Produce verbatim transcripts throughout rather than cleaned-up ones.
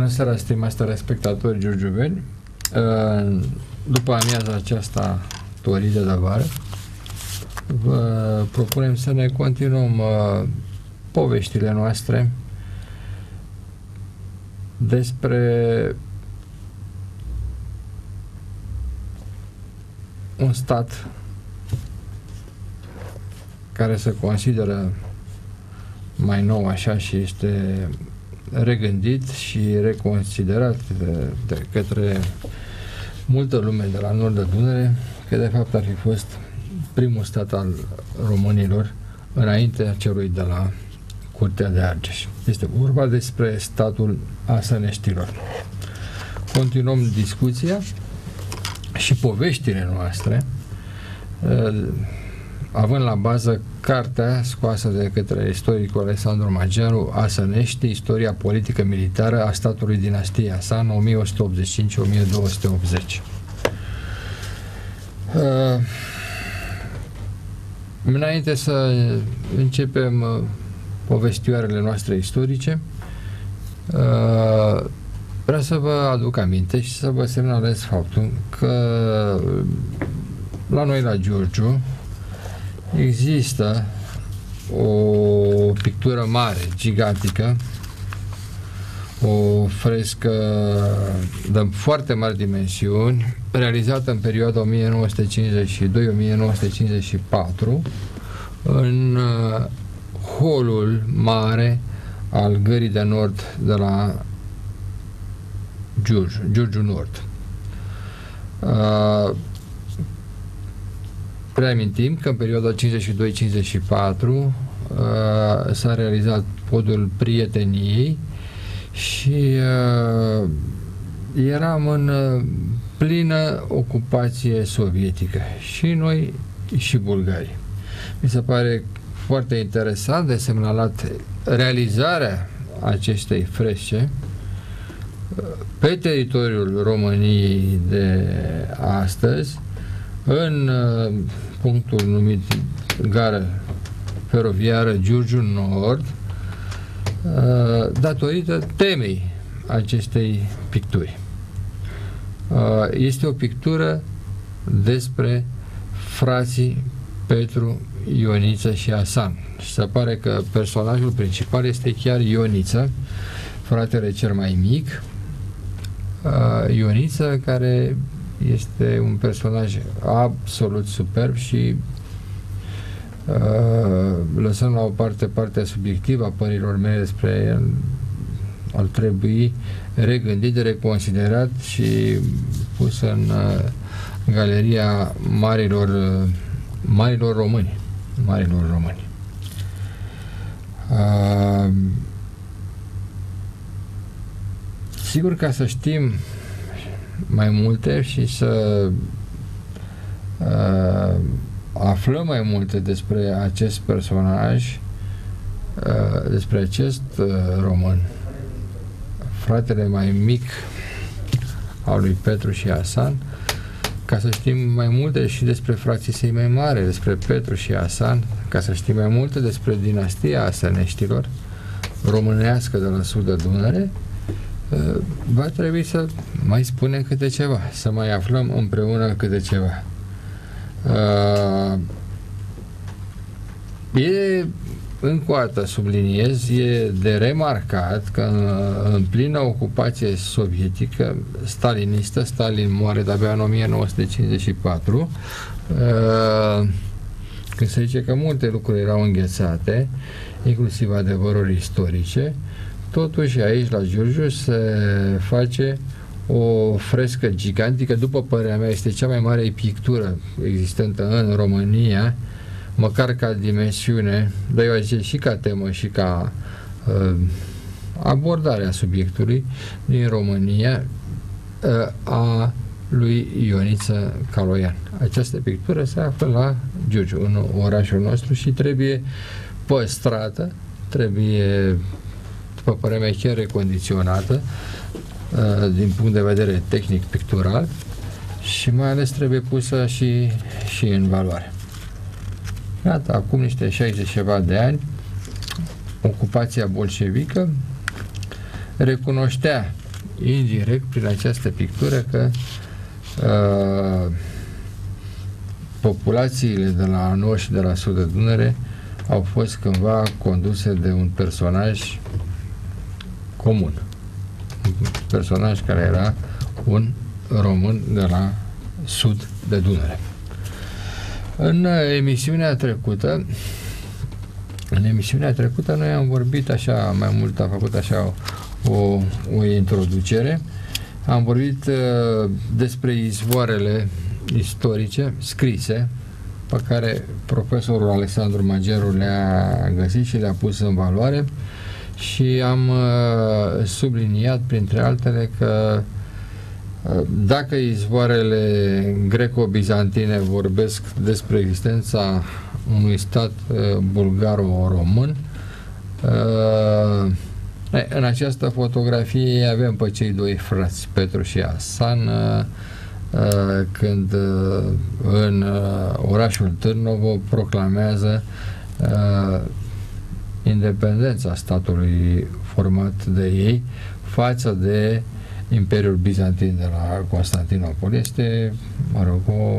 Bună seara, stimați telespectatori giurgiuveni. După amiaza aceasta torridă de vară, vă propunem să ne continuăm poveștile noastre despre un stat care se consideră mai nou așa și este regândit și reconsiderat de, de către multă lume de la nord de Dunăre, că de fapt ar fi fost primul stat al românilor înaintea celui de la Curtea de Argeș. Este vorba despre statul Asăneștilor. Continuăm discuția și poveștile noastre, având la bază cartea scoasă de către istoricul Alexandru Magiaru, Asănești, istoria politică militară a statului dinastiei Asan, o mie o sută optzeci și cinci - o mie două sute optzeci. Uh, înainte să începem uh, povestioarele noastre istorice, uh, vreau să vă aduc aminte și să vă semnalez faptul că la noi la Giurgiu există o pictură mare, gigantică, o frescă de foarte mari dimensiuni, realizată în perioada o mie nouă sute cincizeci și doi - o mie nouă sute cincizeci și patru în holul mare al Gării de Nord de la Giurgiu, Giurgiu Nord. Uh, Reamintim că în perioada cincizeci și doi - cincizeci și patru uh, s-a realizat podul Prieteniei și uh, eram în uh, plină ocupație sovietică, și noi și bulgarii. Mi se pare foarte interesant de semnalat realizarea acestei fresce uh, pe teritoriul României de astăzi, în uh, punctul numit gară feroviară Giurgiu Nord, uh, datorită temei acestei picturi. Uh, este o pictură despre frații Petru, Ioniță și Asan. Și se pare că personajul principal este chiar Ioniță, fratele cel mai mic. Uh, Ioniță, care este un personaj absolut superb și uh, lăsăm la o parte partea subiectivă a părerilor mele despre el, ar trebui regândit, reconsiderat și pus în uh, galeria marilor uh, marilor români marilor români uh, sigur, ca să știm mai multe și să uh, aflăm mai multe despre acest personaj, uh, despre acest uh, român, fratele mai mic al lui Petru și Asan, ca să știm mai multe și despre frații săi mai mari, despre Petru și Asan, ca să știm mai multe despre dinastia Asăneștilor, românească de la sud de Dunăre, va trebui să mai spunem câte ceva, să mai aflăm împreună câte ceva. E, încă o dată subliniez, e de remarcat că în, în plină ocupație sovietică stalinistă, Stalin moare de-abia în o mie nouă sute cincizeci și patru, când se zice că multe lucruri erau înghețate, inclusiv adevăruri istorice, totuși aici la Giurgiu se face o frescă gigantică, după părerea mea este cea mai mare pictură existentă în România, măcar ca dimensiune, dar eu aș zice și ca temă și ca uh, abordarea subiectului din România, uh, a lui Ioniță Caloian. Această pictură se află la Giurgiu, în orașul nostru, și trebuie păstrată, trebuie, după părerea mea, chiar recondiționată uh, din punct de vedere tehnic pictural, și mai ales trebuie pusă și, și în valoare. Iată, acum niște șaizeci ceva de ani, ocupația bolșevică recunoștea indirect prin această pictură că uh, populațiile de la nord și de la sud de Dunăre au fost cândva conduse de un personaj comun. Un personaj care era un român de la sud de Dunăre. În emisiunea trecută în emisiunea trecută noi am vorbit așa, mai mult am făcut așa o, o introducere. Am vorbit uh, despre izvoarele istorice scrise pe care profesorul Alexandru Mageru le-a găsit și le-a pus în valoare și am uh, subliniat printre altele că uh, dacă izvoarele greco-bizantine vorbesc despre existența unui stat uh, bulgaro-român, uh, în această fotografie avem pe cei doi frați, Petru și Hasan, uh, când uh, în uh, orașul Târnovo proclamează uh, independența statului format de ei față de Imperiul Bizantin de la Constantinopol. Este, mă rog, o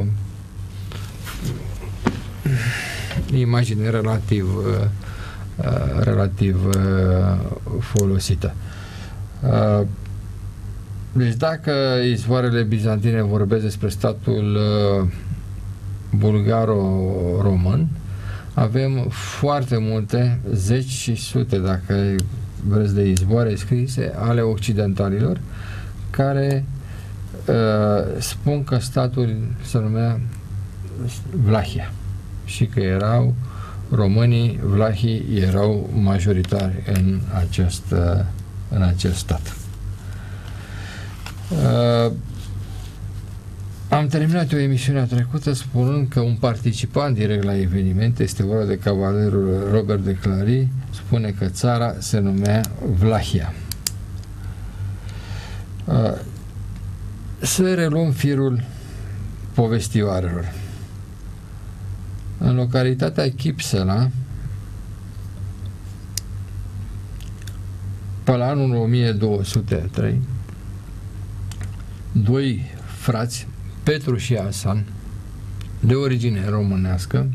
imagine relativ uh, relativ uh, folosită. Uh, deci dacă izvoarele bizantine vorbesc despre statul uh, bulgaro-român, avem foarte multe, zeci și sute, dacă vreți, de izvoare scrise ale occidentalilor care uh, spun că statul se numea Vlahia și că erau românii, vlahii erau majoritari în acest, în acest stat. Uh, am terminat o emisiune trecută spunând că un participant direct la eveniment, este vorba de cavalerul Robert de Clary, spune că țara se numea Vlahia. Uh, să reluăm firul povestioarelor. În localitatea Chipsela, pe la anul o mie două sute trei, doi frați, Petru și Hasan, de origine românească,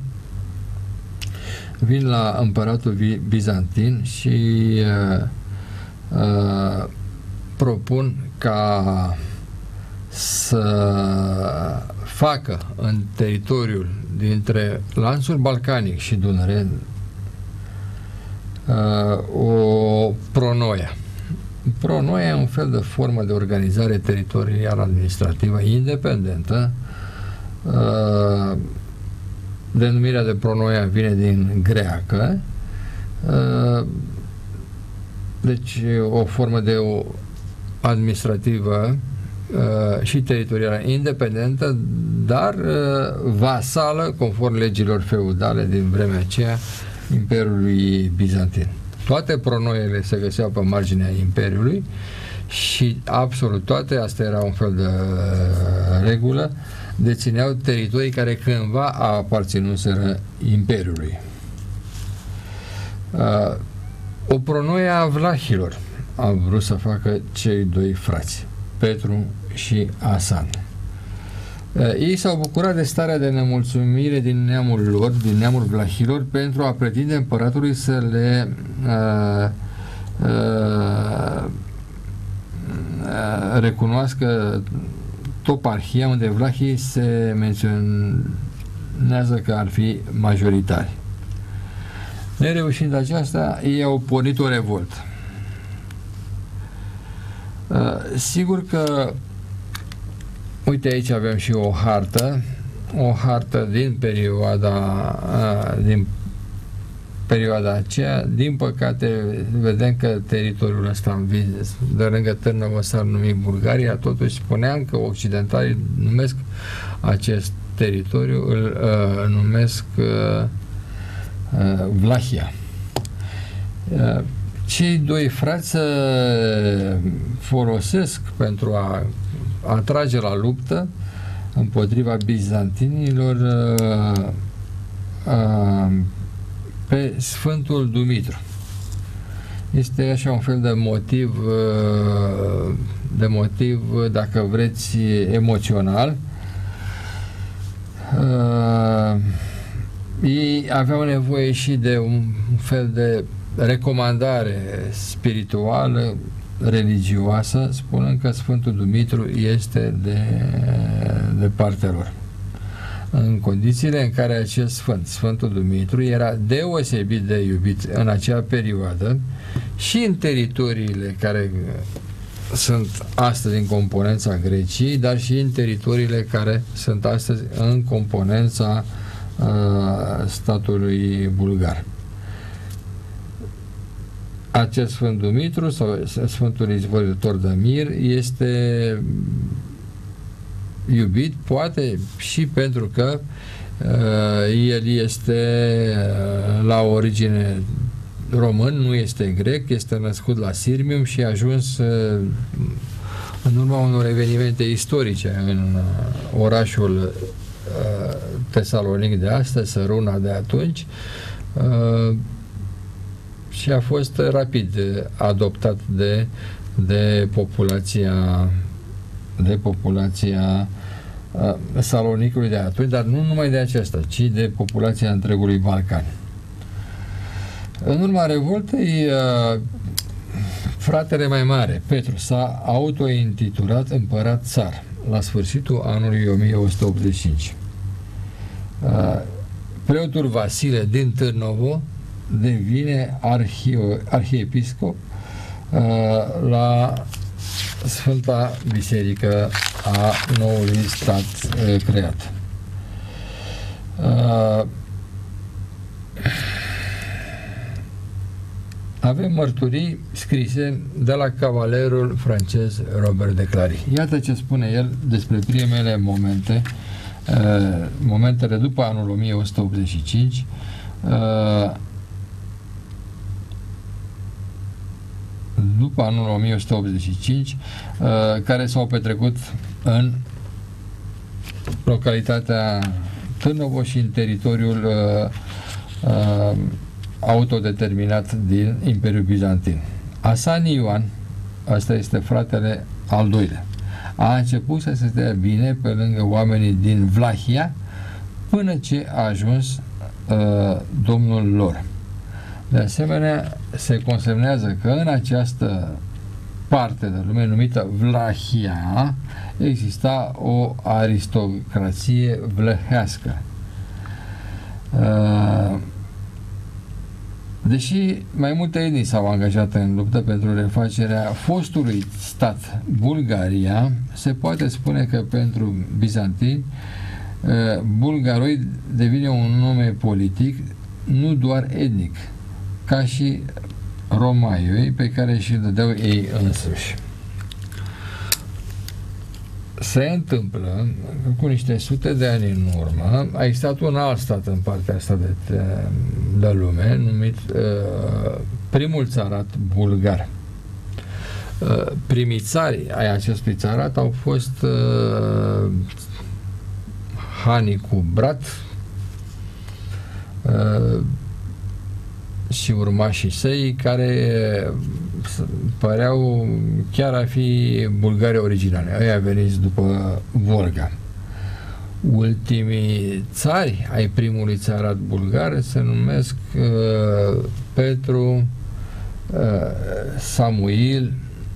vin la împăratul bizantin și uh, uh, propun ca să facă în teritoriul dintre lanțul balcanic și Dunăre uh, o pronoia. Pronoia e un fel de formă de organizare teritorială administrativă independentă. Uh, denumirea de pronoia vine din greacă. Uh, deci o formă de o administrativă Uh, și teritorială independentă, dar uh, vasală, conform legilor feudale din vremea aceea, Imperiului Bizantin. Toate pronoiele se găseau pe marginea Imperiului și absolut toate, asta era un fel de uh, regulă, dețineau teritorii care cândva aparținuseră Imperiului. Uh, o pronoie a vlahilor a vrut să facă cei doi frați, Petru și Hasan. Ei s-au bucurat de starea de nemulțumire din neamul lor, din neamul vlahilor, pentru a pretinde împăratului să le uh, uh, recunoască toparhia unde vlahii se menționează că ar fi majoritari. Nereușind aceasta, ei au pornit o revoltă. Uh, sigur că, uite, aici avem și o hartă, o hartă din perioada uh, din perioada aceea. Din păcate, vedem că teritoriul ăsta de lângă Târnăvă s-ar numi Bulgaria, totuși spuneam că occidentalii numesc acest teritoriu, îl uh, numesc uh, uh, Vlahia. Uh, Cei doi frați folosesc pentru a atrage la luptă împotriva bizantinilor pe Sfântul Dumitru. Este așa un fel de motiv, de motiv, dacă vreți, emoțional. Ei aveau nevoie și de un fel de recomandare spirituală, religioasă, spunând că Sfântul Dumitru este de, de partea lor. În condițiile în care acest Sfânt, Sfântul Dumitru, era deosebit de iubit în acea perioadă și în teritoriile care sunt astăzi în componența Greciei, dar și în teritoriile care sunt astăzi în componența uh, statului bulgar. Acest Sfânt Dumitru sau Sfântul Izvoritor de Mir este iubit, poate și pentru că uh, el este uh, la origine român, nu este grec, este născut la Sirmium și a ajuns uh, în urma unor evenimente istorice în uh, orașul uh, Tesalonic de astăzi, Săruna de atunci, uh, și a fost rapid adoptat de, de populația de populația uh, Salonicului de atunci, dar nu numai de aceasta, ci de populația întregului Balcan. În urma revoltei, uh, fratele mai mare, Petru, s-a autointitulat împărat țar la sfârșitul anului o mie o sută optzeci și cinci. Uh, preotul Vasile din Târnovo devine arhio, arhiepiscop uh, la Sfânta Biserică a noului stat uh, creat. Uh, avem mărturii scrise de la cavalerul francez Robert de Clari. Iată ce spune el despre primele momente, uh, momentele după anul o mie o sută optzeci și cinci, uh, după anul o mie o sută optzeci și cinci, uh, care s-au petrecut în localitatea Târnovo și în teritoriul uh, uh, autodeterminat din Imperiul Bizantin. Asani Ioan, ăsta este fratele al doilea, a început să se stea bine pe lângă oamenii din Vlahia până ce a ajuns uh, domnul lor. De asemenea, se consemnează că în această parte de lume numită Vlahia exista o aristocrație vlăhească. Deși mai multe etnii s-au angajat în luptă pentru refacerea fostului stat Bulgaria, se poate spune că pentru bizantini bulgaroi devine un nume politic, nu doar etnic, ca și romaioi pe care și dădeau ei însuși. Se întâmplă cu niște sute de ani în urmă, a existat un alt stat în partea asta de, de lume, numit uh, primul țarat bulgar. Uh, primii țari ai acestui țarat au fost uh, Hani cu Brat, uh, și urmașii săi, care păreau chiar a fi bulgari originale. Ăia veniți după Volga. Ultimii țari ai primului țarat bulgar se numesc uh, Petru, uh, Samuil,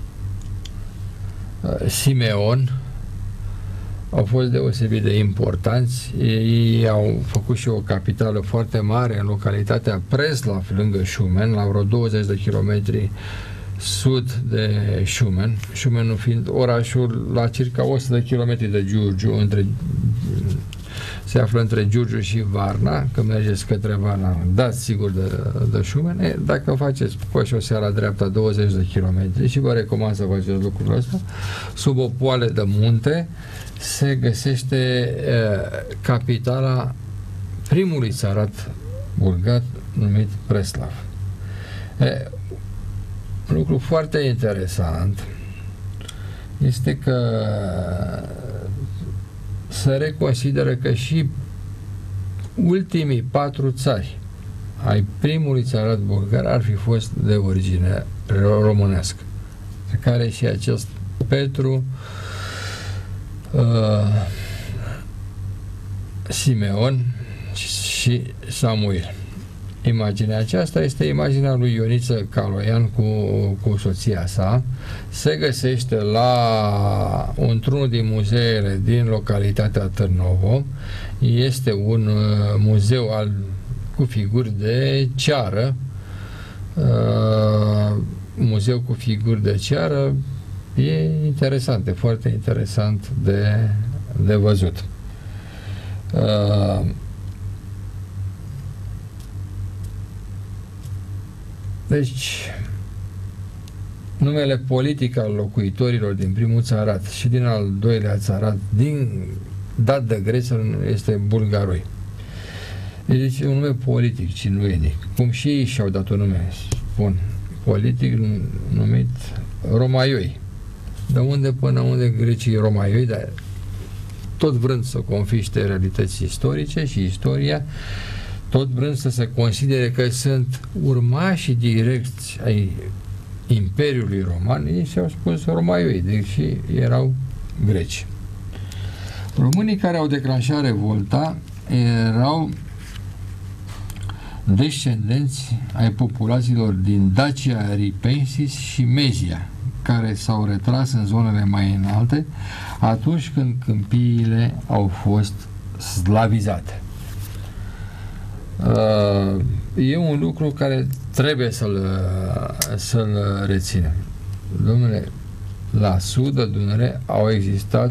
uh, Simeon. Au fost deosebit de importanți. Ei au făcut și o capitală foarte mare în localitatea Preslav, lângă Șumen, la vreo douăzeci de kilometri sud de Șumen. Șumenul fiind orașul la circa o sută de kilometri de Giurgiu, între, se află între Giurgiu și Varna. Când mergeți către Varna, dați sigur de, de Șumen. E, dacă faceți pe șosea la dreapta douăzeci de kilometri, și vă recomand să faceți lucrul ăsta, sub o poală de munte se găsește uh, capitala primului țarat bulgar numit Preslav. E, un lucru foarte interesant este că se reconsideră că și ultimii patru țari ai primului țarat bulgar ar fi fost de origine românească, pe care și acest Petru uh, Simeon și Samuil. Imaginea aceasta este imaginea lui Ioniță Caloian cu, cu soția sa. Se găsește la într-unul din muzeele din localitatea Târnovo. Este un uh, muzeu al, cu figuri de ceară. Uh, muzeu cu figuri de ceară. E interesant, e foarte interesant de, de văzut. Uh, Deci, numele politic al locuitorilor din primul țarat și din al doilea țarat, din, dat de greci, este bulgaroi. Deci e un nume politic, cinuienic. Cum și ei și-au dat un nume, spun, politic numit Romaioi. De unde până unde grecii Romaioi, dar tot vrând să confiște realități istorice și istoria, tot vrând să se considere că sunt urmașii direcți ai Imperiului Roman, ei și-au spus Romaioi, deși erau greci. Românii care au declanșat revolta erau descendenți ai populațiilor din Dacia Ripensis și Mezia, care s-au retras în zonele mai înalte atunci când câmpiile au fost slavizate. Uh, e un lucru care trebuie să-l să-l reținem. Dom'le, la sud de Dunăre au existat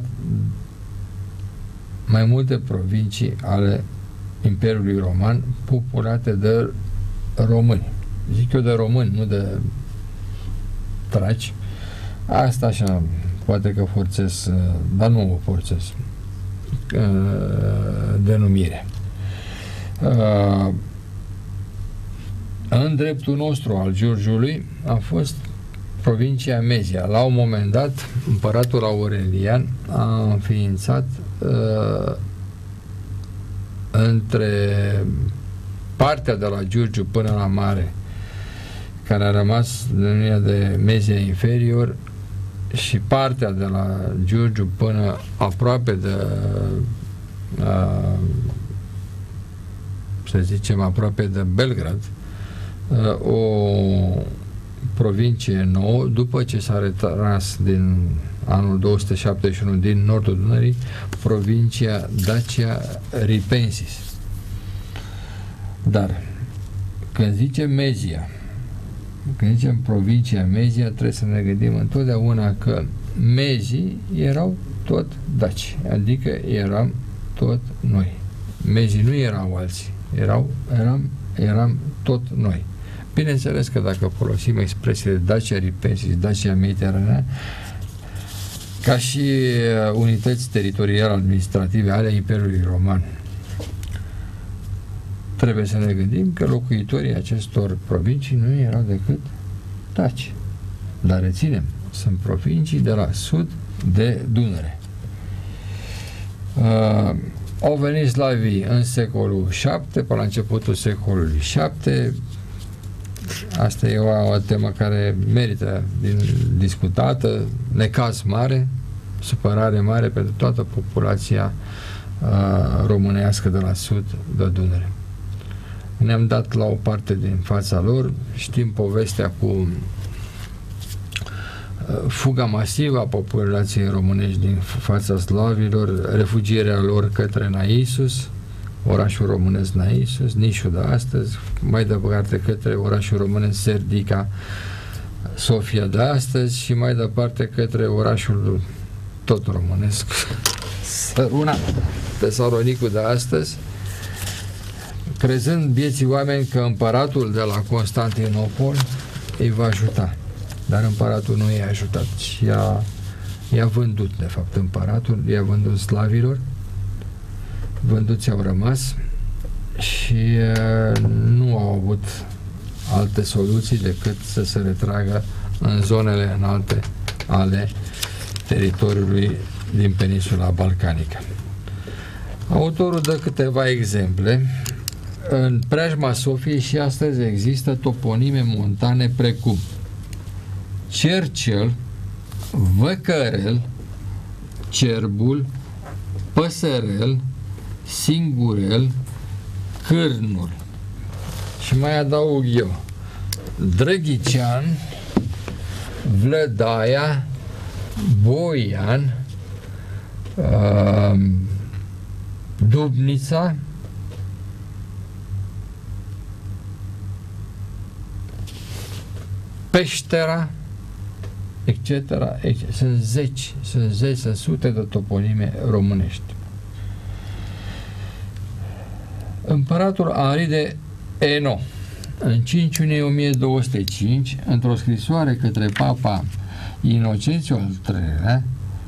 mai multe provincii ale Imperiului Roman populate de români. Zic eu de români, nu de traci. Asta așa, poate că forțez, dar nu o forțez denumire. În dreptul nostru al Giurgiului a fost provincia Mezia. La un moment dat, împăratul Aurelian a înființat uh, între partea de la Giurgiu până la mare, care a rămas denumirea de Mezia Inferior, și partea de la Giurgiu până aproape de uh, să zicem aproape de Belgrad, uh, o provincie nouă, după ce s-a retras din anul două sute șaptezeci și unu din nordul Dunării, provincia Dacia Ripensis. Dar când zicem Mezia, când zicem provincia Mezia, trebuie să ne gândim întotdeauna că mezii erau tot daci, adică eram tot noi. Mezii nu erau alții, erau, eram, eram tot noi. Bineînțeles că dacă folosim expresiile Dacia Ripensis, Dacia Mediteranea, ca și unități teritoriale administrative ale Imperiului Roman, trebuie să ne gândim că locuitorii acestor provincii nu erau decât daci. Dar reținem, sunt provincii de la sud de Dunăre. Uh, au venit slavii în secolul șapte, până la începutul secolului șapte. Asta e o, o temă care merită din, discutată, necaz mare, supărare mare pentru toată populația uh, românească de la sud de Dunăre. Ne-am dat la o parte din fața lor, știm povestea cu uh, fuga masivă a populației românești din fața slavilor, refugierea lor către Naissus, orașul românesc Naissus, Nișul de astăzi, mai departe către orașul românesc Serdica, Sofia de astăzi și mai departe către orașul tot românesc Săruna, Tesalonicul de astăzi, crezând vieții oameni că împăratul de la Constantinopol îi va ajuta. Dar împăratul nu i-a ajutat și i-a, i-a vândut, de fapt, împăratul i-a vândut slavilor, vânduți au rămas și uh, nu au avut alte soluții decât să se retragă în zonele înalte ale teritoriului din peninsula balcanică. Autorul dă câteva exemple în preajma Sofiei și astăzi există toponime montane precum Cercel, Văcărel, Cerbul, Păsărel, Singurel, Cârnul. Și mai adaug eu Drăghicean, Vlădaia, Boian, uh, Dubnița, Peștera, et cetera. Sunt zeci, sunt zeci, sunt sute de toponime românești. Împăratul Henri de Hainaut, în cinci iunie o mie două sute cinci, într-o scrisoare către Papa Inocențiu al treilea,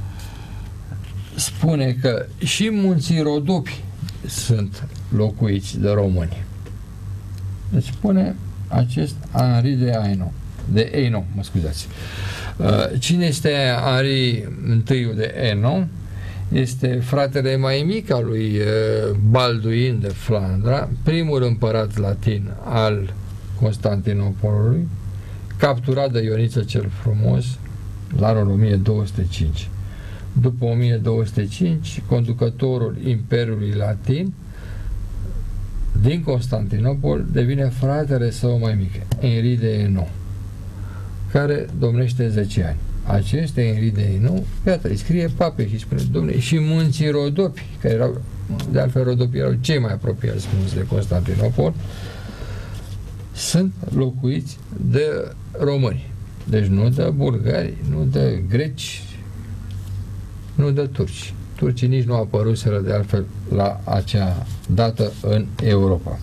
spune că și munții Rodopi sunt locuiți de români. Deci spune acest Henri de Hainaut, de Hainaut, mă scuzați. Cine este Henri I de Hainaut? Este fratele mai mic al lui Balduin de Flandra, primul împărat latin al Constantinopolului, capturat de Ioniță cel Frumos la anul o mie două sute cinci. După o mie două sute cinci, conducătorul Imperiului Latin din Constantinopol devine fratele său mai mic, Henri de Hainaut, care domnește zece ani. Acesta Henri de Hainaut, iată, îi scrie papei și spune, dom'le, și munții Rodopi, care erau, de altfel Rodopi erau cei mai apropiați munți de Constantinopol, sunt locuiți de români. Deci nu de bulgari, nu de greci, nu de turci. Turcii nici nu apăruseră de altfel la acea dată în Europa.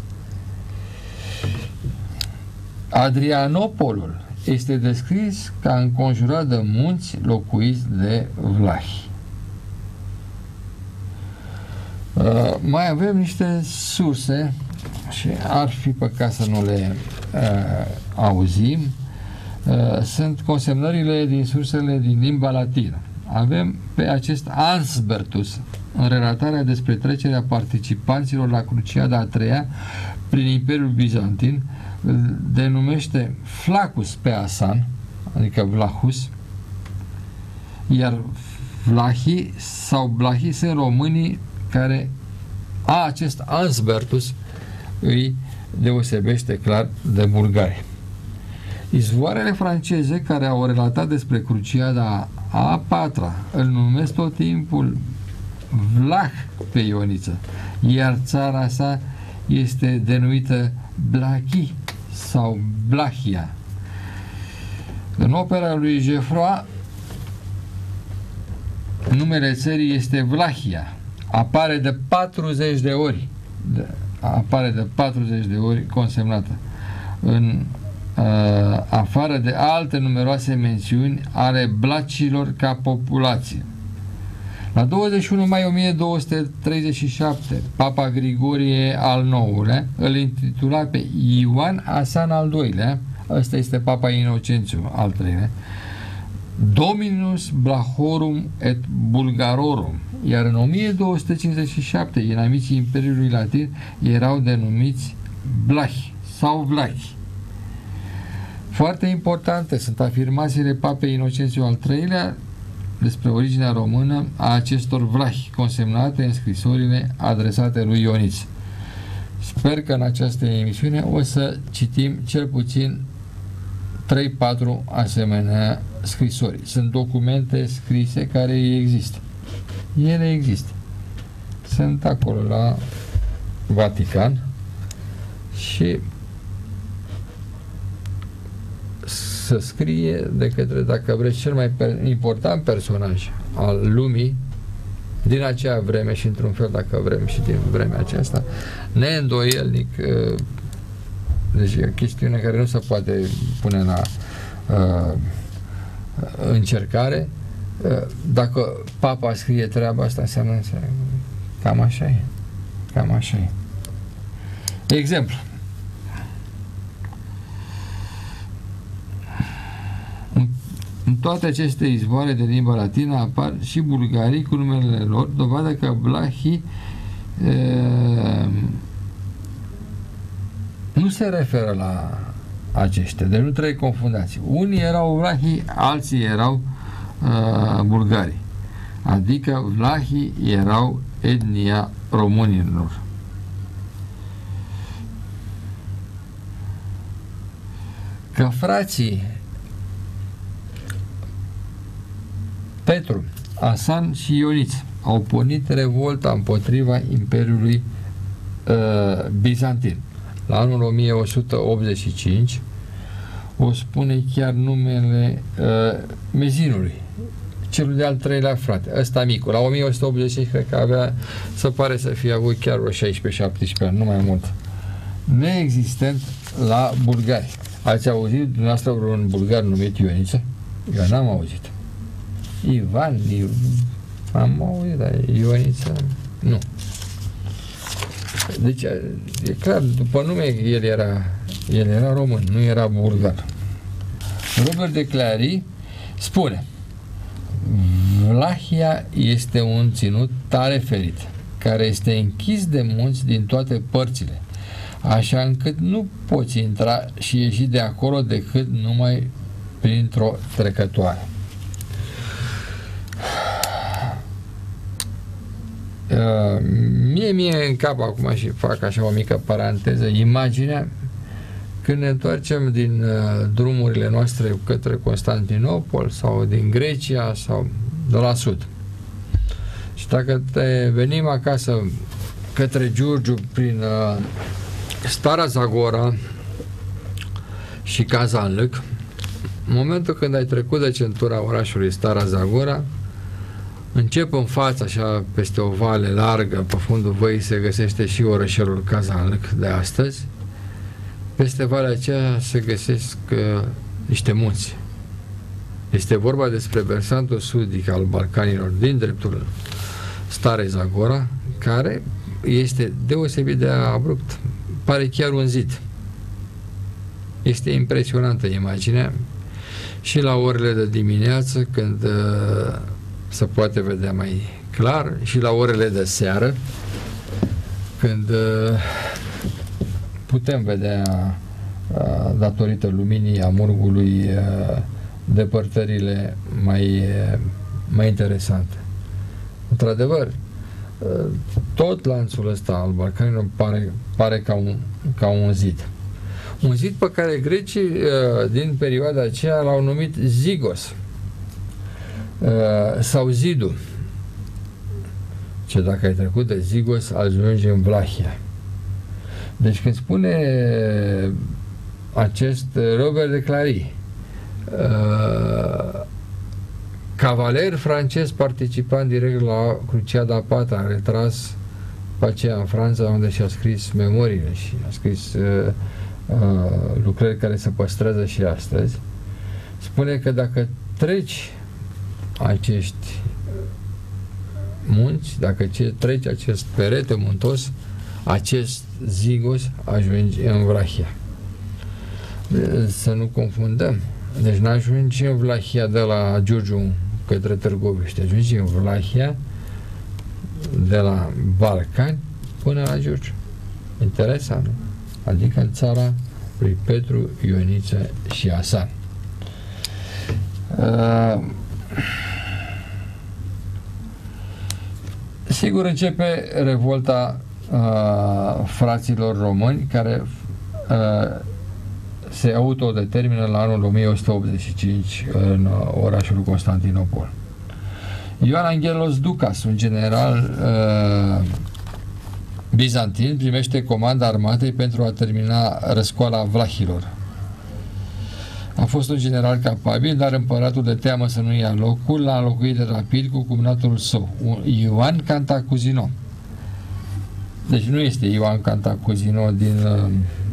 Adrianopolul este descris ca înconjurat de munți locuiți de vlahi. Uh, mai avem niște surse și ar fi păcat să nu le uh, auzim. Uh, sunt consemnările din sursele din limba latină. Avem pe acest Ansbertus în relatarea despre trecerea participanților la Cruciada a treia prin Imperiul Bizantin, îl denumește Flaccus pe Asan, adică Vlahus, iar Vlahii sau Blahii sunt românii care a acest Ansbertus îi deosebește clar de bulgari. Izvoarele franceze care au relatat despre Cruciada a patra îl numesc tot timpul Vlah pe Ioniță, iar țara sa este denumită Blachi sau Blahia. În opera lui Geoffroy, numele țării este Vlahia. Apare de patruzeci de ori, de, apare de patruzeci de ori consemnată, în uh, afară de alte numeroase mențiuni ale blacilor ca populație. La douăzeci și unu mai o mie două sute treizeci și șapte, Papa Grigorie al nouălea îl intitula pe Ioan Asan al doilea, ăsta este Papa Inocențiu al treilea, Dominus Blahorum et Bulgarorum, iar în o mie două sute cincizeci și șapte inamicii Imperiului Latin erau denumiți Blahi sau Vlahi. Foarte importante sunt afirmațiile Papei Inocențiu al treilea despre originea română a acestor vlahi, consemnate în scrisorile adresate lui Ioniț. Sper că în această emisiune o să citim cel puțin trei patru asemenea scrisori. Sunt documente scrise care există. Ele există. Sunt acolo la Vatican și să scrie de către, dacă vreți, cel mai important personaj al lumii din acea vreme și într-un fel, dacă vrem, și din vremea aceasta, neîndoielnic. Deci e o chestiune care nu se poate pune la uh, încercare. Uh, dacă Papa scrie treaba asta, înseamnă că cam așa e. Cam așa e. Exemplu. În toate aceste izvoare de limba latină apar și bulgarii cu numele lor, dovadă că vlahii e, se referă la aceștia, deci nu trebuie confundați. Unii erau vlahii, alții erau uh, bulgarii. Adică vlahii erau etnia românilor. Că frații Petru, Hasan și Ionuț au pornit revolta împotriva Imperiului uh, Bizantin la anul o mie o sută optzeci și cinci, o spune chiar numele uh, Mezinului, celul de-al treilea frate, ăsta micul. La o mie o sută optzeci și cinci cred că avea, să pare să fie avut chiar vreo șaisprezece șaptesprezece ani, nu mai mult. Neexistent la bulgari. Ați auzit dumneavoastră vreun bulgar numit Ioniță? Eu n-am auzit. Ivan, Iv... am auzit, dar Ioniță, nu. Deci, e clar, după nume, el era, el era român, nu era bulgar. Robert de Clary spune: Vlahia este un ținut tare ferit, care este închis de munți din toate părțile, așa încât nu poți intra și ieși de acolo decât numai printr-o trecătoare. Uh, mie, mie în cap acum, și fac așa o mică paranteză, imaginea când ne întoarcem din uh, drumurile noastre către Constantinopol sau din Grecia sau de la sud. Și dacă te venim acasă către Giurgiu prin uh, Stara Zagora și Kazanlăc, în momentul când ai trecut de centura orașului Stara Zagora, încep în față, așa, peste o vale largă, pe fundul văii se găsește și orășelul Kazanlăc de astăzi. Peste valea aceea se găsesc uh, niște munți. Este vorba despre versantul sudic al Balcanilor din dreptul Starei Zagora, care este deosebit de abrupt. Pare chiar un zid. Este impresionantă imaginea și la orele de dimineață, când uh, se poate vedea mai clar, și la orele de seară, când uh, putem vedea, uh, datorită luminii amurgului, uh, depărtările mai, uh, mai interesante. Într-adevăr, uh, tot lanțul ăsta al Balcanilor pare, pare ca, un, ca un zid. Un zid pe care grecii uh, din perioada aceea l-au numit Zigos uh, sau Zidul. Ce dacă ai trecut de Zigos, ajungi în Vlahia. Deci când spune acest Robert de Clary, uh, cavaler francez participant direct la Cruciada a patra, a retras pe aceea în Franța, unde și-a scris memoriile și a scris uh, uh, lucrări care se păstrează și astăzi, spune că dacă treci acești munți, dacă ce, treci acest perete muntos, acest Zigos, ajungi în Vlahia. Să nu confundăm. Deci nu ajungi în Vlahia de la Giurgiu către Târgoviște, ajungi în Vlahia de la Balcani până la Giurgiu. Interesant, nu? Adică în țara lui Petru, Ioniță și Hasan. Uh, sigur începe revolta uh, fraților români, care uh, se autodetermină la anul o mie o sută optzeci și cinci în orașul Constantinopol. Ioan Angelos Ducas, un general uh, bizantin, primește comanda armatei pentru a termina răscoala vlahilor. A fost un general capabil, dar împăratul, de teamă să nu ia locul, l-a înlocuit rapid cu cumnatul său, Ioan Cantacuzino. Deci nu este Ioan Cantacuzino din uh,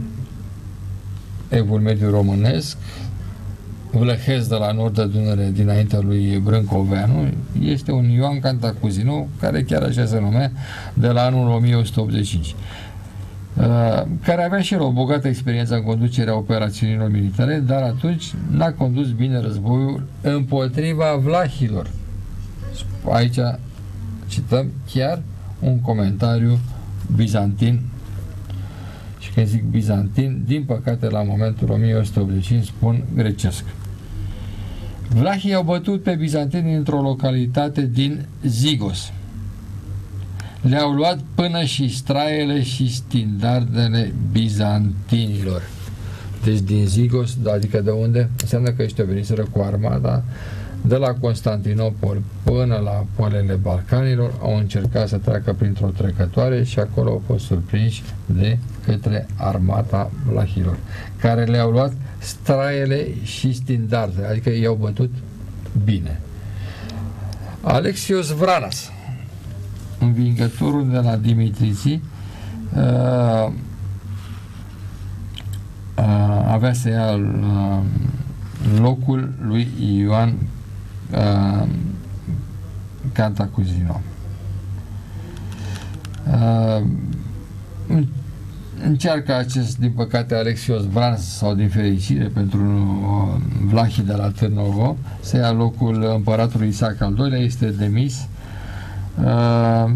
Evul Mediu românesc, vlăhesc de la nord de Dunăre dinaintea lui Brâncoveanu, este un Ioan Cantacuzino, care chiar așa se numea, de la anul o mie o sută optzeci și cinci, uh, care avea și el o bogată experiență în conducerea operațiunilor militare, dar atunci n-a condus bine războiul împotriva vlahilor. Aici cităm chiar un comentariu bizantin. Și Și când zic bizantin, din păcate la momentul o mie o sută optzeci și cinci spun grecesc. Vlahii au bătut pe bizantini într-o localitate din Zigos. Le-au luat până și straiele și standardele bizantinilor. Deci din Zigos, adică de unde? Înseamnă că ăștia veniseră cu armata de la Constantinopol până la poalele Balcanilor, au încercat să treacă printr-o trecătoare și acolo au fost surprinși de către armata vlahilor, care le-au luat straiele și standardele, adică i-au bătut bine. Alexios Vranas, învingătorul de la Dimitriții, uh, uh, avea să ia uh, locul lui Ioan uh, Cantacuzino. Uh, încearcă acest, din păcate, Alexios Vranas, sau din fericire pentru uh, vlahii de la Târnovo, să ia locul împăratului Isaac al doilea, este demis. Uh,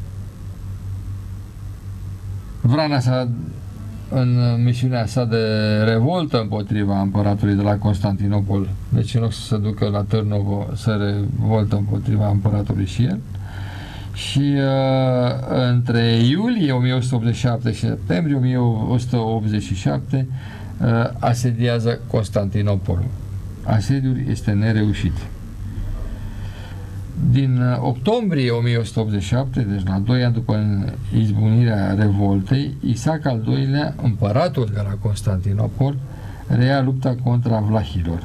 Vranas a, în misiunea sa de revoltă împotriva împăratului de la Constantinopol, deci în loc să se ducă la Târnovo, să revoltă împotriva împăratului și el, și uh, între iulie o mie o sută optzeci și șapte și septembrie o mie o sută optzeci și șapte uh, asediază Constantinopolul. Asediul este nereușit. Din octombrie o mie o sută optzeci și șapte, deci la doi ani după izbunirea revoltei, Isaac al doilea, împăratul de la Constantinopol, reia lupta contra vlahilor.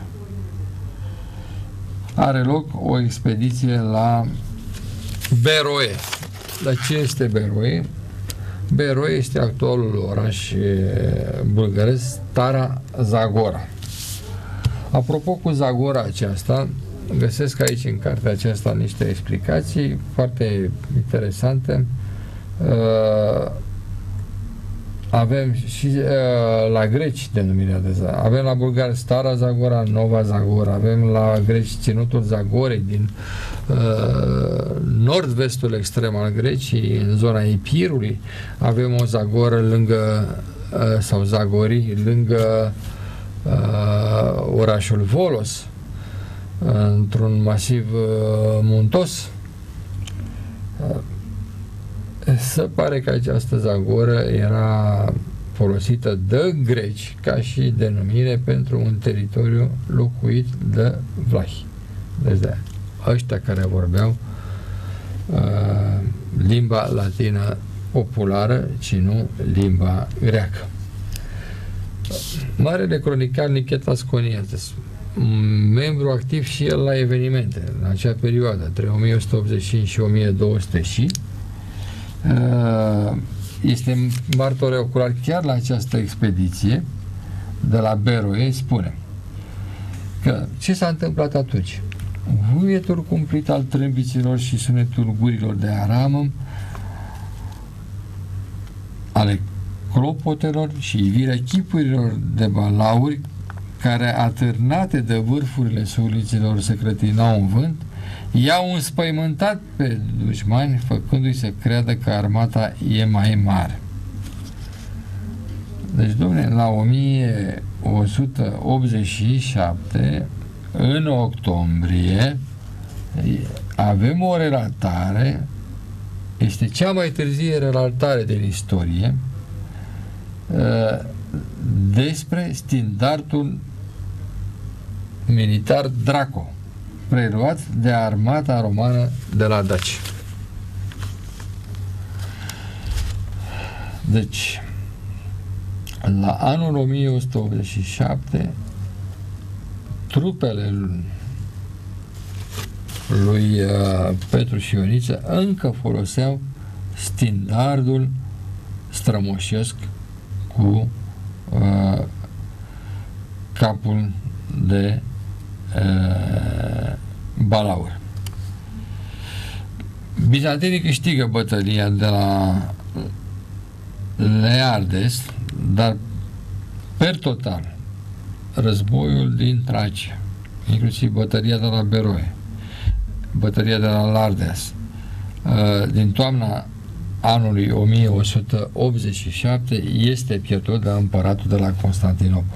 Are loc o expediție la Beroe. Dar ce este Beroe? Beroe este actualul oraș bulgăresc Stara Zagora. Apropo, cu Zagora aceasta, găsesc aici în cartea aceasta niște explicații foarte interesante. Uh, avem și uh, la greci denumirea de Zagora. Avem la bulgari Stara Zagora, Nova Zagora. Avem la greci Ținutul Zagorei din uh, nord-vestul extrem al Grecii, în zona Epirului. Avem o Zagoră lângă uh, sau Zagorii lângă uh, orașul Volos, într-un masiv uh, muntos. Uh, se pare că această Zagoră era folosită de greci ca și denumire pentru un teritoriu locuit de vlahi. Deci de ăștia care vorbeau uh, limba latină populară, ci nu limba greacă. Marele cronicar Nicetas Coniates, membru activ și el la evenimente în acea perioadă, între o mie o sută optzeci și cinci și o mie două sute și este martor ocular chiar la această expediție de la Beroe. Spune că ce s-a întâmplat atunci? Vuietul cumplit al trâmbiților și sunetul gurilor de aramă, ale clopotelor și ivirea chipurilor de balauri care, atârnate de vârfurile suliților, se clătinau în vânt, i-au înspăimântat pe dușmani, făcându-i să creadă că armata e mai mare. Deci, dom'le, la o mie o sută optzeci și șapte, în octombrie, avem o relatare, este cea mai târzie relatare din istorie, despre standardul militar Draco, preluat de armata romană de la Daci. Deci, la anul o mie o sută optzeci și șapte, trupele lui uh, Petru și Ioniță încă foloseau standardul strămoșesc cu uh, capul de uh, balaur. Bizantinii câștigă bătălia de la Leardes, dar per total războiul din Tracia, inclusiv bătălia de la Beroe, bătălia de la Lardes, uh, din toamna anului o mie o sută optzeci și șapte este pierdut de împăratul de la Constantinopol.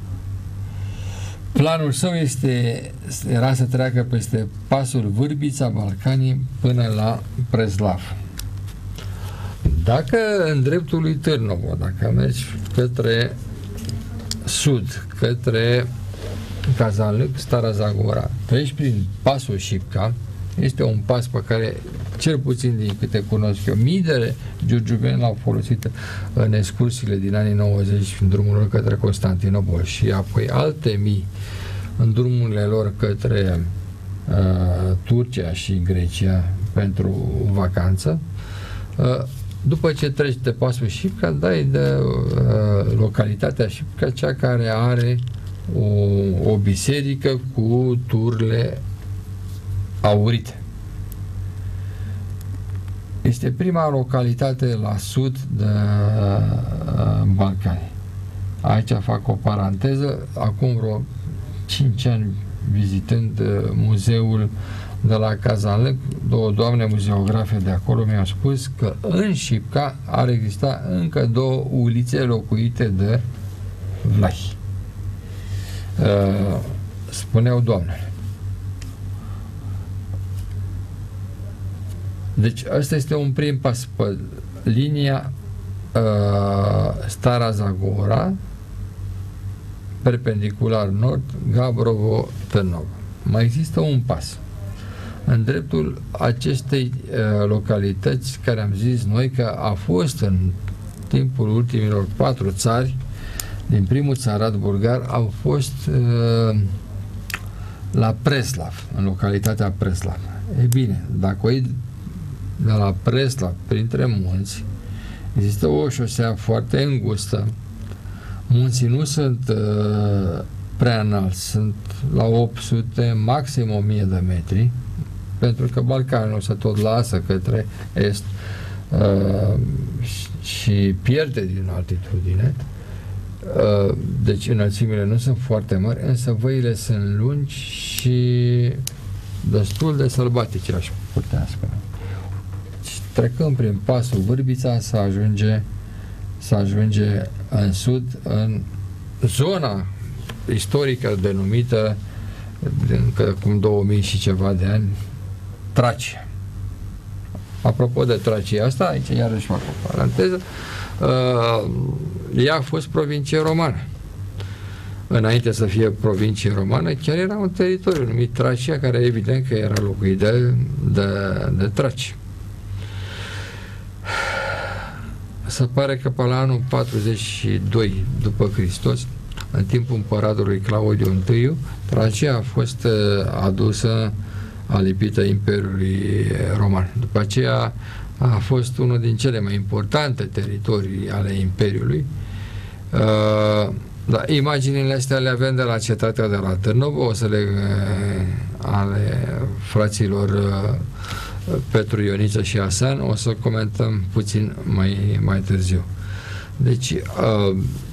Planul său este, era să treacă peste pasul Vârbița, Balcanii, până la Preslav. Dacă în dreptul lui Târnovo, dacă mergi către sud, către Kazanlâc, Stara Zagora, treci prin pasul Șipca, este un pas pe care, cel puțin din câte cunosc eu, mii de giurgiuveni l-au folosit în excursiile din anii nouăzeci în drumul lor către Constantinopol și apoi alte mii în drumurile lor către uh, Turcia și Grecia pentru vacanță. Uh, după ce treci de pasul Șipca, dai de uh, localitatea Șipca, cea care are o, o biserică cu turle aurite. Este prima localitate la sud de uh, Balcani. Aici fac o paranteză. Acum vreo cinci ani, vizitând uh, muzeul de la Kazanlâc, două doamne muzeografe de acolo mi-au spus că în Șipca ar exista încă două ulițe locuite de vlahi. Uh, spuneau doamnele. Deci ăsta este un prim pas pe linia uh, Stara Zagora, perpendicular nord, Gabrovo-Târnovo. Mai există un pas. În dreptul acestei uh, localități, care am zis noi că a fost în timpul ultimilor patru țari, din primul țarat bulgar, au fost uh, la Preslav, în localitatea Preslav. E bine, dacă o iei de la Preslav, printre munți, există o șosea foarte îngustă. Munții nu sunt uh, prea înalți, sunt la opt sute, maxim o mie de metri, pentru că Balcanul se tot lasă către est uh, și pierde din altitudine. Uh, deci înălțimile nu sunt foarte mari, însă văile sunt lungi și destul de sălbatice, aș putea spune. Trecând prin pasul Vârbița, să ajunge, să ajunge în sud, în zona istorică denumită, încă cum două mii și ceva de ani, Tracia. Apropo de Tracia asta, aici iarăși fac o paranteză, uh, ea a fost provincie romană. Înainte să fie provincie romană, chiar era un teritoriu numit Tracia, care evident că era locuit de, de, de traci. Se pare că pe la anul patruzeci și doi după Hristos, în timpul împăratului Claudiu I, Tracia a fost adusă, alipită Imperiului Roman. După aceea a fost unul din cele mai importante teritorii ale Imperiului. Uh, da, imaginile astea le avem de la cetatea de la Târnovo, o să le ale fraților uh, Petru, Ioniță și Asan, o să comentăm puțin mai, mai târziu. Deci, uh,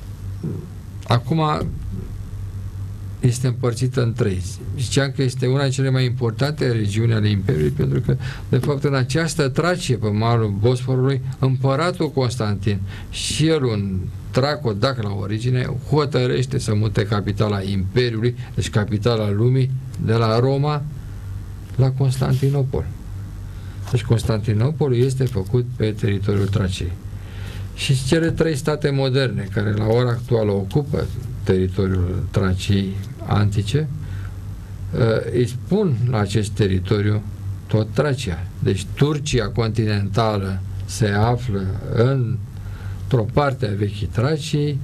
acum este împărțită în trei. Ziceam că este una din cele mai importante regiuni ale Imperiului, pentru că, de fapt, în această Tracie, pe malul Bosforului, împăratul Constantin, și el un tracodac la origine, hotărăște să mute capitala Imperiului, deci capitala lumii, de la Roma la Constantinopol. Deci Constantinopolul este făcut pe teritoriul Traciei. Și cele trei state moderne care la ora actuală ocupă teritoriul Traciei antice îi spun la acest teritoriu tot Tracia. Deci Turcia continentală se află într-o parte a vechii Traciei,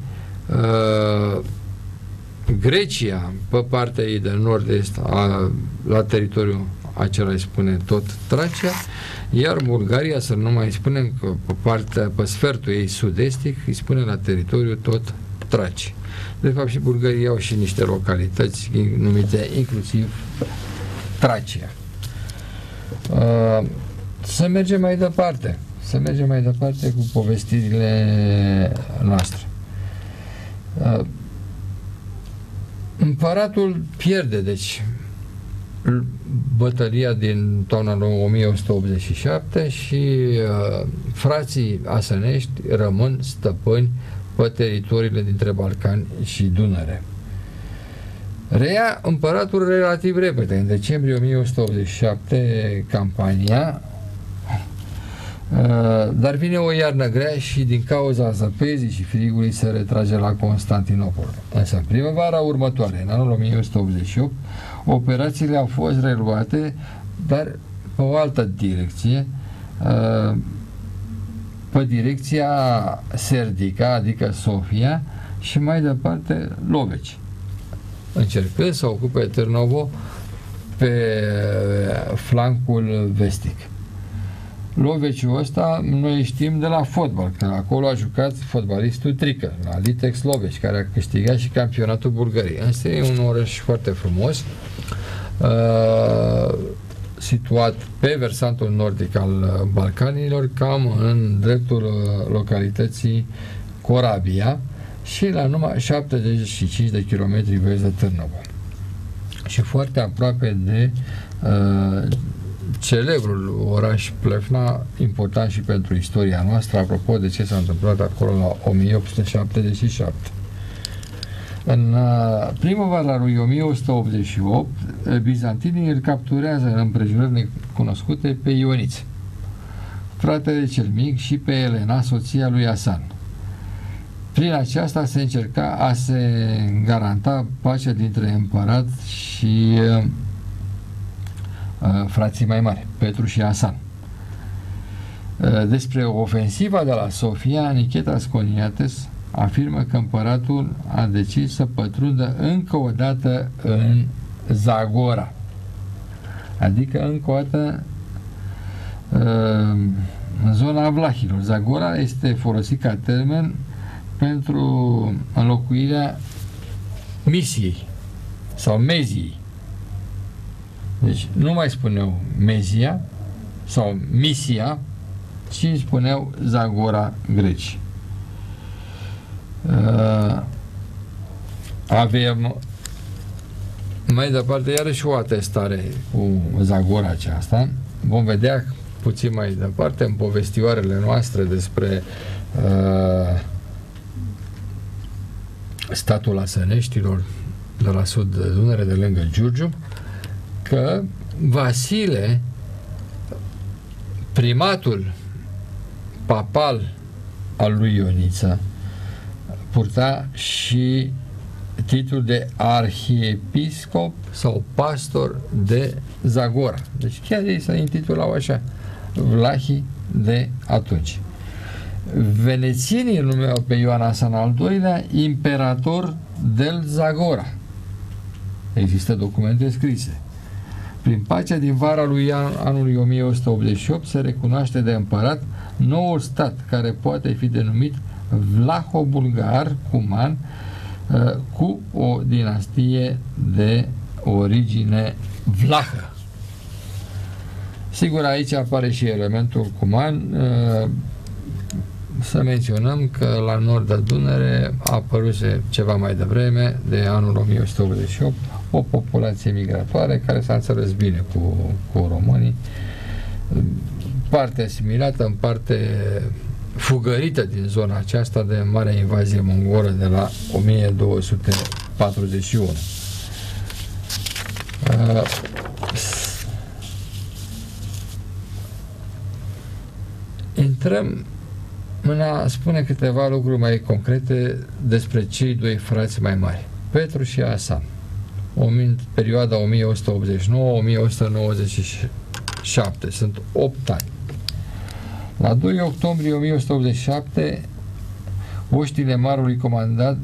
Grecia pe partea ei de nord-est la teritoriul acela îi spune tot Tracia, iar Bulgaria, să nu mai spunem că pe partea, pe sfertul ei sud-estic, îi spune la teritoriu tot Tracia. De fapt și Bulgaria au și niște localități numite inclusiv Tracia. Uh, să mergem mai departe. Să mergem mai departe cu povestirile noastre. Uh, împăratul pierde, deci bătălia din toamna o mie o sută optzeci și șapte și uh, frații asănești rămân stăpâni pe teritoriile dintre Balcani și Dunăre. Reia împăratul relativ repede, în decembrie o mie o sută optzeci și șapte, campania, dar vine o iarnă grea și din cauza zăpezii și frigului se retrage la Constantinopol. Însă în primăvara următoare, în anul o mie o sută optzeci și opt, operațiile au fost reluate, dar pe o altă direcție, pe direcția Serdica, adică Sofia, și mai departe Loveci, încercând să ocupe Târnovo pe flancul vestic. Loveciul ăsta noi știm de la fotbal, că acolo a jucat fotbalistul Trică, la Litex Loveci, care a câștigat și campionatul Bulgariei. Însă e un oraș foarte frumos, uh, situat pe versantul nordic al Balcanilor, cam în dreptul localității Corabia și la numai șaptezeci și cinci de kilometri vest de Târnovo. Și foarte aproape de uh, celebrul oraș Plevna, important și pentru istoria noastră, apropo de ce s-a întâmplat acolo la o mie opt sute șaptezeci și șapte. În uh, primăvara lui o mie o sută optzeci și opt, bizantinii îl capturează în împrejurări necunoscute pe Ioniț, fratele cel mic, și pe Elena, soția lui Hasan. Prin aceasta se încerca a se garanta pacea dintre împărat și uh, frații mai mari, Petru și Hasan. Despre ofensiva de la Sofia, Nicheta Sconiates afirmă că împăratul a decis să pătrundă încă o dată în Zagora, adică încă o dată în zona Vlahilor. Zagora este folosit ca termen pentru înlocuirea Misiei sau Meziei. Deci nu mai spuneau Mezia sau Misia, ci spuneau Zagora greci. Uh, avem mai departe iarăși o atestare cu Zagora aceasta. Vom vedea puțin mai departe în povestioarele noastre despre uh, statul Asăneștilor de la sud de Dunăre, de lângă Giurgiu, că Vasile, primatul papal al lui Ioniță, purta și titlul de arhiepiscop sau pastor de Zagora. Deci chiar ei se intitulau așa, Vlahii de atunci. Venețienii îl numeau pe Ioan Hasan al doilea imperator del Zagora. Există documente scrise. Prin pacea din vara lui an, anului o mie o sută optzeci și opt se recunoaște de împărat noul stat, care poate fi denumit Vlaho-Bulgar Cuman, cu o dinastie de origine vlahă. Sigur, aici apare și elementul Cuman. Să menționăm că la nord de Dunăre a apăruse ceva mai devreme, de anul o mie o sută optzeci și opt, o populație migratoare care s-a înțeles bine cu, cu românii, parte asimilată, în parte fugărită din zona aceasta de marea invazie mongolă de la o mie două sute patruzeci și unu. Uh, intrăm în a spune câteva lucruri mai concrete despre cei doi frați mai mari, Petru și Hasan, în perioada o mie o sută optzeci și nouă - o mie o sută nouăzeci și șapte, sunt opt ani. La doi octombrie o mie o sută optzeci și șapte, oștile marului comandat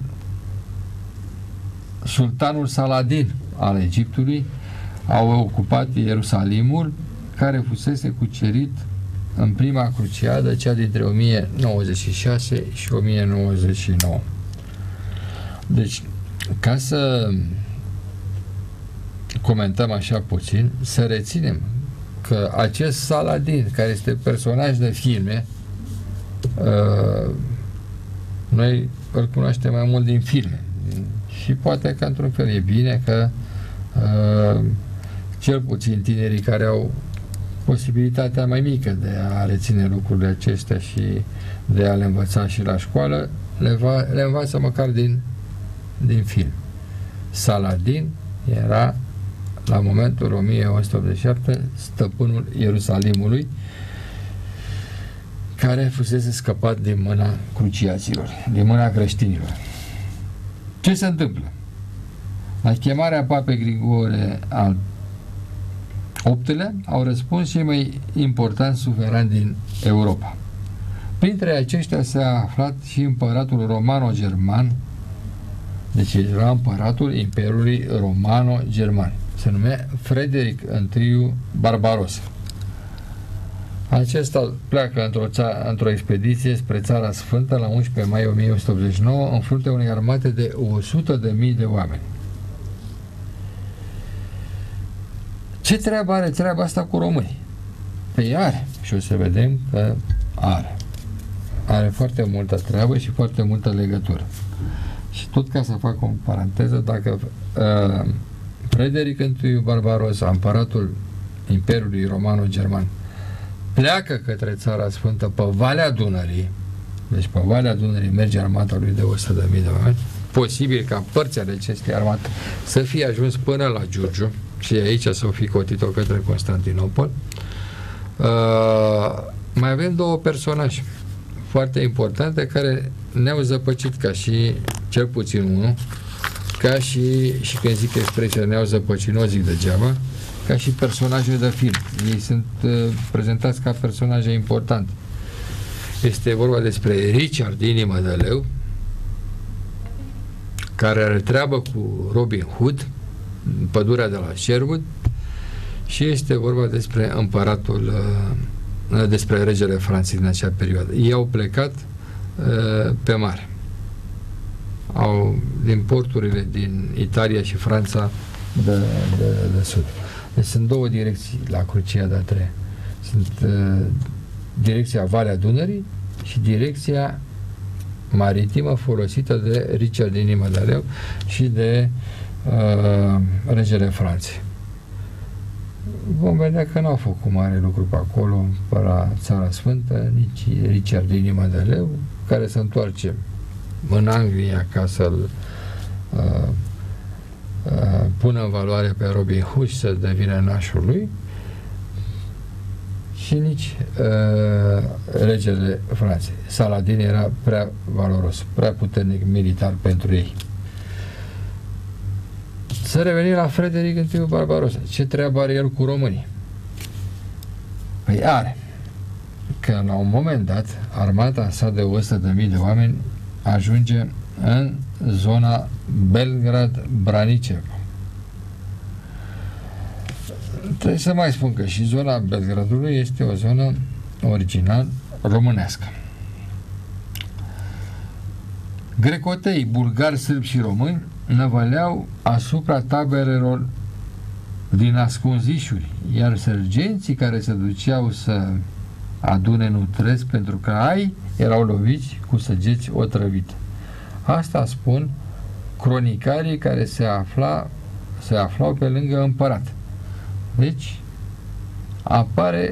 sultanul Saladin al Egiptului au ocupat Ierusalimul, care fusese cucerit în prima cruciadă, cea dintre o mie nouăzeci și șase și o mie nouăzeci și nouă. Deci, ca să comentăm așa puțin, să reținem că acest Saladin, care este personaj de filme, uh, noi îl cunoaștem mai mult din filme și poate că într-un fel e bine că uh, cel puțin tinerii care au posibilitatea mai mică de a reține lucrurile acestea și de a le învăța și la școală, le, va, le învață măcar din, din film. Saladin era, la momentul o mie o sută optzeci și șapte, stăpânul Ierusalimului, care fusese scăpat din mâna cruciaților, din mâna creștinilor. Ce se întâmplă? La chemarea Papei Grigore al optulea au răspuns cei mai importanți suverani din Europa. Printre aceștia s-a aflat și împăratul romano-german, deci era împăratul Imperiului Romano-German. Se numea Frederic I Barbarossa. Acesta pleacă într-o, într-o expediție spre Țara Sfântă la unsprezece mai o mie o sută optzeci și nouă în fruntea unei armate de o sută de mii de oameni. Ce treabă are treaba asta cu românii? Păi are. Și o să vedem că are. Are foarte multă treabă și foarte multă legătură. Și tot ca să fac o paranteză, dacă uh, Frederic I Barbarossa, împăratul Imperiului Romano-German, pleacă către Țara Sfântă pe Valea Dunării, deci pe Valea Dunării merge armata lui de o sută de mii de oameni, posibil ca părți ale acestei armate să fie ajuns până la Giurgiu și aici să o fi cotit-o către Constantinopol. Uh, mai avem două personaje foarte importante care ne-au zăpăcit ca și, cel puțin unul, ca și, și când zic expresia ne-au zăpăcit, nu o zic degeaba, ca și personaje de film. Ei sunt uh, prezentați ca personaje importante. Este vorba despre Richard Inimă de Leu, care are treabă cu Robin Hood, în pădurea de la Sherwood, și este vorba despre împăratul, uh, despre regele Franței din acea perioadă. Ei au plecat uh, pe mare. Au, din porturile din Italia și Franța de, de, de sud. Deci sunt două direcții la Cruciada a treia. Sunt uh, direcția Valea Dunării și direcția maritimă folosită de Richard Inimă de Leu și de uh, regele Franței. Vom vedea că nu au făcut mare lucru pe acolo, pe la Țara Sfântă, nici Richard Inimă de Leu, care se întoarce în Anglia ca să-l uh, uh, pună în valoare pe Robin Hood și să devină nașul lui, și nici uh, regele Franței. Saladin era prea valoros, prea puternic militar pentru ei. Să revenim la Frederic I Barbarossa. Ce treabă are el cu românii? Păi are. Că la un moment dat, armata sa de o sută de mii de oameni ajunge în zona Belgrad-Branicevo. Trebuie să mai spun că și zona Belgradului este o zonă original românească. Grecotei, bulgari, sârbi și români năvăleau asupra taberelor din ascunzișuri, iar sergenții care se duceau să adune nutresc pentru că ai erau loviți cu săgeți otrăvite. Asta spun cronicarii care se, afla, se aflau pe lângă împărat. Deci apare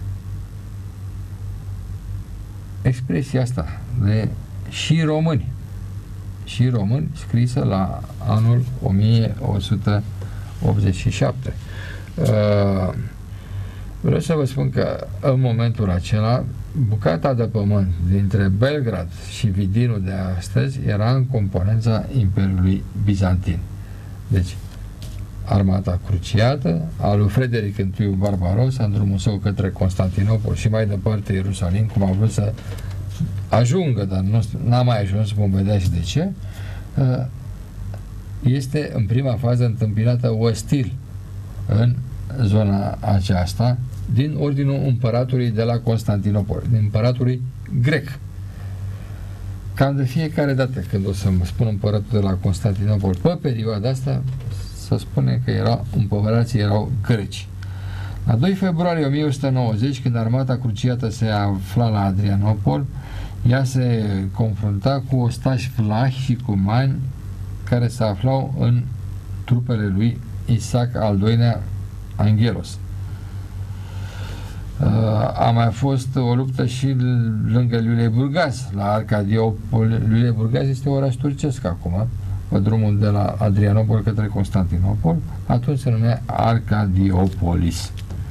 expresia asta de și români. Și români, scrisă la anul o mie o sută optzeci și șapte. Uh, vreau să vă spun că în momentul acela bucata de pământ dintre Belgrad și Vidinul de astăzi era în componența Imperiului Bizantin. Deci armata cruciată a lui Frederic I Barbarossa în drumul său către Constantinopol și mai departe Ierusalim, cum a vrut să ajungă, dar nu n-a mai ajuns, vom vedea și de ce, este în prima fază întâmpinată ostil în zona aceasta din ordinul împăratului de la Constantinopol, din împăratului grec. Cam de fiecare dată când o să mă spun împăratul de la Constantinopol pe perioada asta, să spune că era, împărații erau greci. La doi februarie o mie o sută nouăzeci, când armata cruciată se afla la Adrianopol, ea se confrunta cu ostași vlahi și cumani care se aflau în trupele lui Isaac al doilea, Angelos. A mai fost o luptă și lângă Luleburgaz, la Arcadiopol. Luleburgaz este oraș turcesc acum, pe drumul de la Adrianopol către Constantinopol, atunci se numea Arcadiopolis.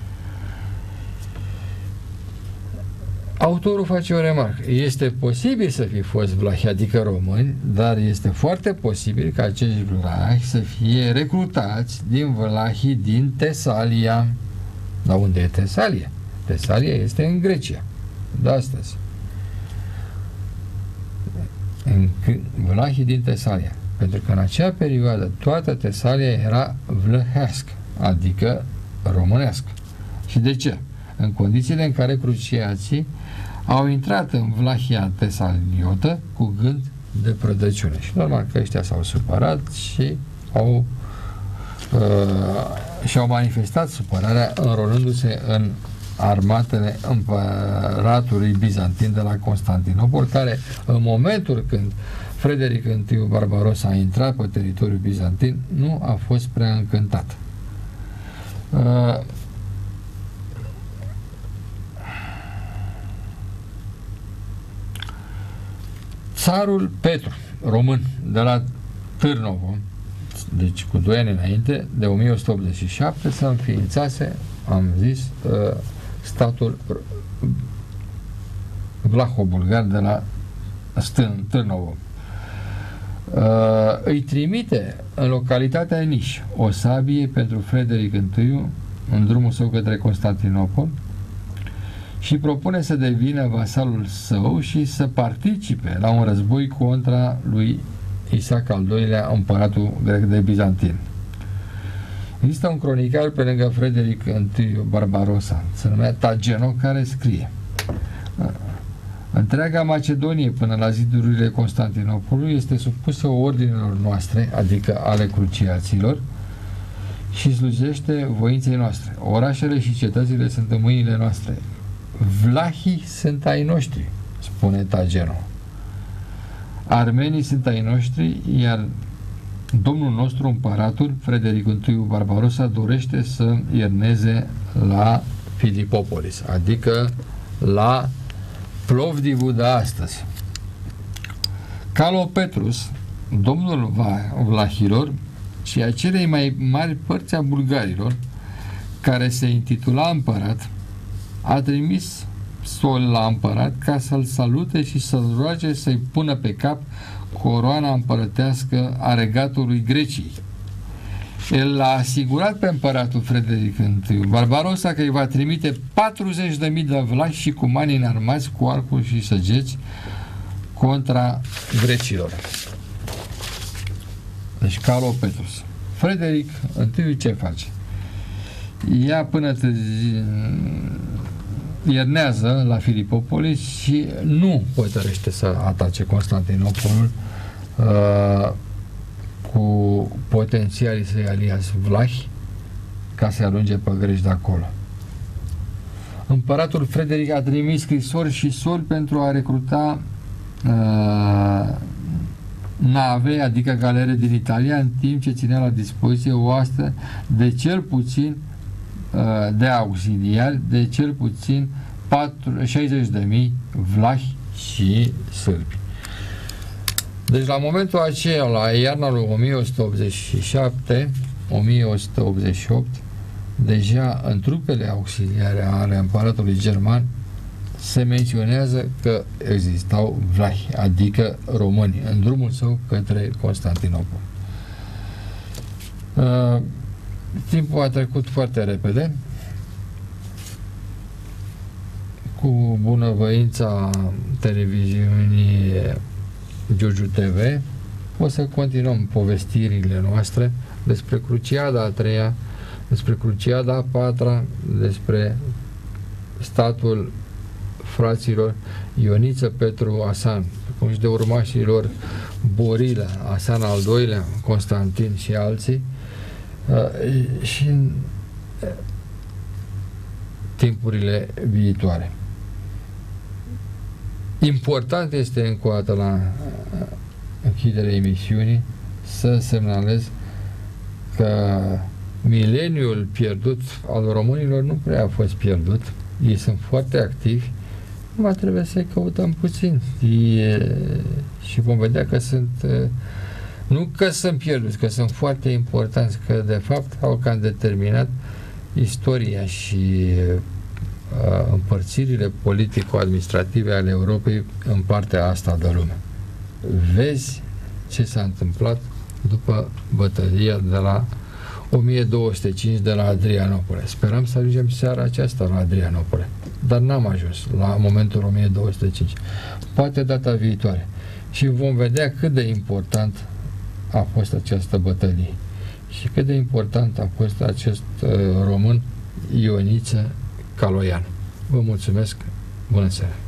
Autorul face o remarcă. Este posibil să fi fost vlahi, adică români, dar este foarte posibil ca acești vlahi să fie recrutați din vlahii din Tesalia. Dar unde e Tesalia? Tesalia este în Grecia de astăzi. În vlahii din Tesalia. Pentru că în acea perioadă toată Tesalia era vlăhească, adică românească. Și de ce? În condițiile în care cruciații au intrat în Vlahia tesaliotă cu gând de prădăciune. Și normal că ăștia s-au supărat și au uh, și-au manifestat supărarea înrolându-se în armatele împăratului bizantin de la Constantinopol, care în momentul când Frederic I Barbarossa a intrat pe teritoriul bizantin nu a fost prea încântat. Uh, Țarul Petru, român, de la Târnovo, deci cu doi ani înainte, de o mie o sută optzeci și șapte, se înființase, am zis, statul vlaho-bulgar de la Târnovo. Îi trimite în localitatea Niș o sabie pentru Frederic I în drumul său către Constantinopol și propune să devină vasalul său și să participe la un război contra lui Isaac al doilea, împăratul grec de Bizantin. Există un cronicar pe lângă Frederic I Barbarossa, se numea Tageno, care scrie: întreaga Macedonie până la zidurile Constantinopolului este supusă ordinelor noastre, adică ale cruciaților, și slujește voinței noastre. Orașele și cetățile sunt în mâinile noastre. Vlahii sunt ai noștri, spune Tageno. Armenii sunt ai noștri, iar domnul nostru, împăratul Frederic I Barbarossa, dorește să ierneze la Filipopolis, adică la Plovdivu de astăzi. Calopetrus, domnul vlahilor și a celei mai mari părți a bulgarilor, care se intitula împărat, a trimis sol la împărat ca să-l salute și să-l roage să-i pună pe cap coroana împărătească a regatului Greciei. El l-a asigurat pe împăratul Frederic I Barbarossa că îi va trimite patruzeci de mii de vlahi și cumani înarmați cu arcuri și săgeți contra grecilor. Deci Calopetrus. Frederic I ce face? Ia până târzi, iernează la Filipopolis și nu hotărăște să atace Constantinopolul uh, cu potențialii săi aliați vlahi ca să arunce pe greci de acolo. Împăratul Frederic a trimis scrisori și soli pentru a recruta uh, nave, adică galere din Italia, în timp ce ținea la dispoziție o oaste de cel puțin uh, de auxiliari, de cel puțin șaizeci de mii vlahi și sârbi. Deci la momentul aceea, la iarna lui o mie o sută optzeci și șapte o mie o sută optzeci și opt, deja în trupele auxiliare ale împăratului german se menționează că existau vlahi, adică români, în drumul său către Constantinopol. Uh, timpul a trecut foarte repede. Cu bunăvoința televiziunii Giurgiu T V o să continuăm povestirile noastre despre Cruciada a treia, despre Cruciada a patra, despre statul fraților Ioniță, Petru, Asan, cum și de urmașii lor Borila, Asan al doilea, Constantin și alții, și în timpurile viitoare. Important este încă o dată la închiderea emisiunii să semnalez că mileniul pierdut al românilor nu prea a fost pierdut. Ei sunt foarte activi, numai trebuie să-i căutăm puțin. E, și vom vedea că sunt, nu că sunt pierduți, că sunt foarte importanți, că de fapt au cam determinat istoria și uh, împărțirile politico-administrative ale Europei în partea asta de lume. Vezi ce s-a întâmplat după bătălia de la o mie două sute cinci de la Adrianopole. Sperăm să ajungem seara aceasta la Adrianopole, dar n-am ajuns la momentul o mie două sute cinci. Poate data viitoare. Și vom vedea cât de important a fost această bătălie și cât de important a fost acest uh, român Ioniță Caloian. Vă mulțumesc, bună seara!